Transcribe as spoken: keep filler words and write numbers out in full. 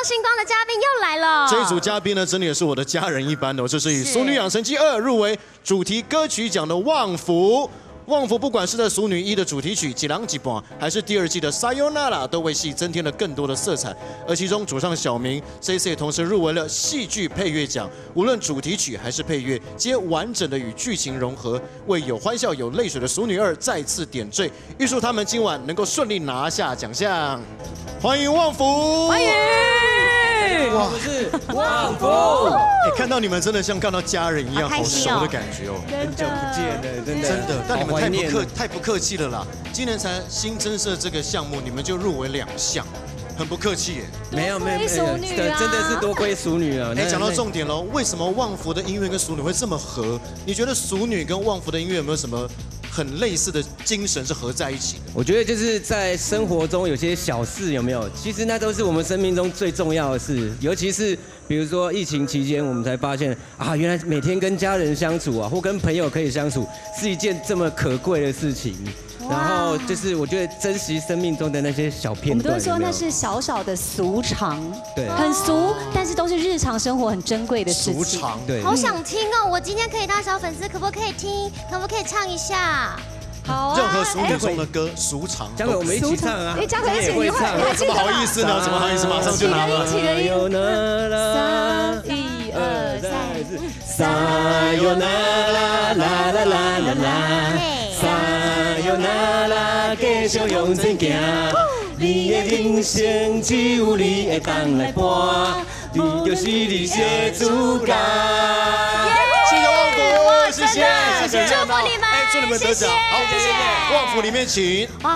星光的嘉宾又来了。 这一组嘉宾呢，真的也是我的家人一般的。这是以《俗女养成记二》入围主题歌曲奖的《旺福》。旺福不管是在《俗女一》的主题曲《几郎几半》，还是第二季的《Sayonara》，都为戏增添了更多的色彩。而其中主唱小明这一次也同时入围了戏剧配乐奖，无论主题曲还是配乐，皆完整的与剧情融合，为有欢笑有泪水的《俗女二》再次点缀。预祝他们今晚能够顺利拿下奖项。欢迎旺福！ 欢迎！ 哇， 是旺福！ 哎，看到你们真的像看到家人一样，好熟的感觉哦。 很久不见了，真的。 真的，但你们太不客好太不客气了啦！今年才新增设这个项目，你们就入围两项，很不客气耶。 没有没有没有，真的是多亏熟女啊！ 哎，讲到重点喽，为什么旺福的音乐跟熟女会这么合？你觉得熟女跟旺福的音乐有没有什么很类似的精神是合在一起的？ 我觉得就是在生活中有些小事有没有？其实那都是我们生命中最重要的事，尤其是比如说疫情期间，我们才发现啊，原来每天跟家人相处啊，或跟朋友可以相处，是一件这么可贵的事情。然后就是我觉得珍惜生命中的那些小片段， 我们都会说那是小小的俗常， 对， 很俗，但是都是日常生活很珍贵的事情。 俗常， 对。 好想听哦！我今天可以当小粉丝，可不可以听？可不可以唱一下？好啊！ 任何俗女中的歌，俗常， 嘉伟我们一起唱啊！ 哎，嘉伟一起， 会唱， 怎么好意思呢？怎么好意思？马上就拿了。 起个音， 三一二三四， 撒哟那拉啦啦啦啦啦，撒哟那拉继续向前行，你的人生只有你会当来伴，你就是你的主角。 谢谢旺福，谢谢，谢谢， 祝福你们， 哎，祝你们得奖，好， 谢谢， 旺福里面请。